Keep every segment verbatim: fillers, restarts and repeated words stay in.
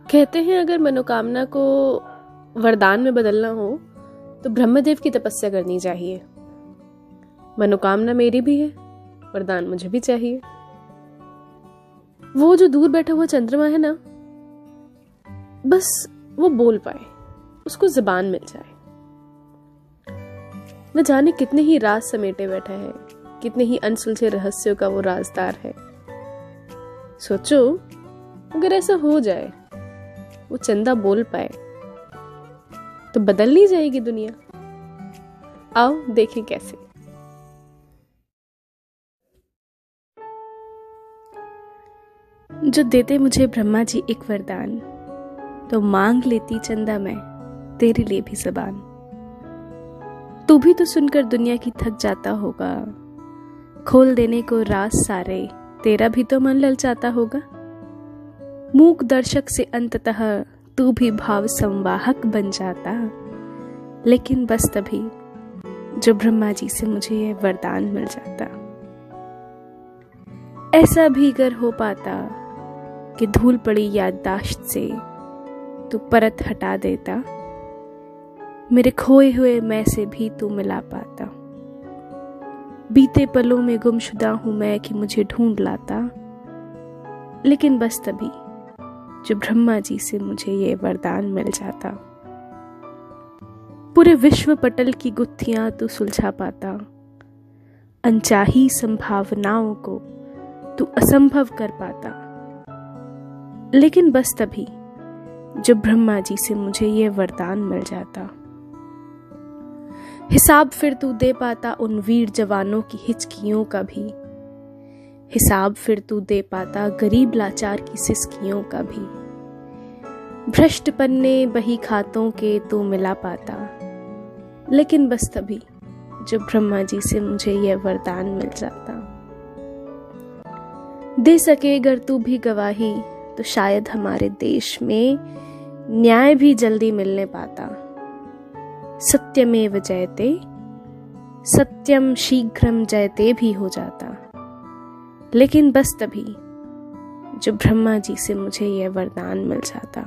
कहते हैं अगर मनोकामना को वरदान में बदलना हो तो ब्रह्मदेव की तपस्या करनी चाहिए। मनोकामना मेरी भी है, वरदान मुझे भी चाहिए। वो जो दूर बैठा हुआ चंद्रमा है ना, बस वो बोल पाए, उसको जुबान मिल जाए। न जाने कितने ही राज समेटे बैठा है, कितने ही अनसुलझे रहस्यों का वो राजदार है। सोचो अगर ऐसा हो जाए, वो चंदा बोल पाए, तो बदल नहीं जाएगी दुनिया। आओ देखें कैसे। जो देते मुझे ब्रह्मा जी एक वरदान, तो मांग लेती चंदा मैं तेरे लिए भी ज़बान। तू भी तो सुनकर दुनिया की थक जाता होगा, खोल देने को राज सारे तेरा भी तो मन ललचाता होगा। मूक दर्शक से अंततः तू भी भाव संवाहक बन जाता, लेकिन बस तभी जो ब्रह्मा जी से मुझे ये वरदान मिल जाता। ऐसा भी अगर हो पाता कि धूल पड़ी याददाश्त से तू परत हटा देता, मेरे खोए हुए मैं से भी तू मिला पाता। बीते पलों में गुमशुदा हूं मैं कि मुझे ढूंढ लाता, लेकिन बस तभी जो ब्रह्मा जी से मुझे ये वरदान मिल जाता। पूरे विश्व पटल की गुत्थियां तू सुलझा पाता, अनचाही संभावनाओं को तू असंभव कर पाता, लेकिन बस तभी जो ब्रह्मा जी से मुझे ये वरदान मिल जाता। हिसाब फिर तू दे पाता उन वीर जवानों की हिचकियों का भी, हिसाब फिर तू दे पाता गरीब लाचार की सिसकियों का भी। भ्रष्ट पन्ने बही खातों के तू मिला पाता, लेकिन बस तभी जो ब्रह्मा जी से मुझे यह वरदान मिल जाता। दे सके अगर तू भी गवाही, तो शायद हमारे देश में न्याय भी जल्दी मिलने पाता। सत्यमेव जयते, सत्यम शीघ्रम जयते भी हो जाता, लेकिन बस तभी जो ब्रह्मा जी से मुझे यह वरदान मिल जाता।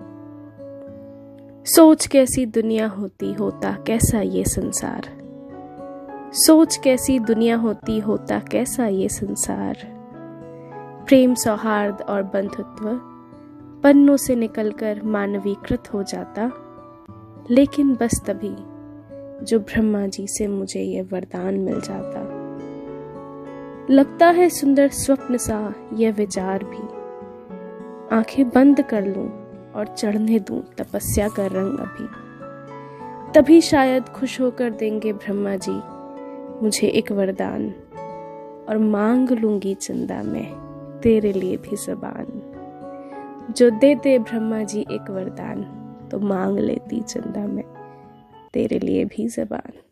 सोच कैसी दुनिया होती, होता कैसा ये संसार। सोच कैसी दुनिया होती, होता कैसा ये संसार। प्रेम सौहार्द और बंधुत्व पन्नों से निकलकर मानवीकृत हो जाता, लेकिन बस तभी जो ब्रह्मा जी से मुझे यह वरदान मिल जाता। लगता है सुंदर स्वप्न सा यह विचार भी, आंखें बंद कर लूं और चढ़ने दूं तपस्या का रंग अभी। तभी शायद खुश होकर देंगे ब्रह्मा जी मुझे एक वरदान, और मांग लूंगी चंदा मैं तेरे लिए भी ज़बान। जो देते ब्रह्मा जी एक वरदान, तो मांग लेती चंदा मैं तेरे लिए भी ज़बान।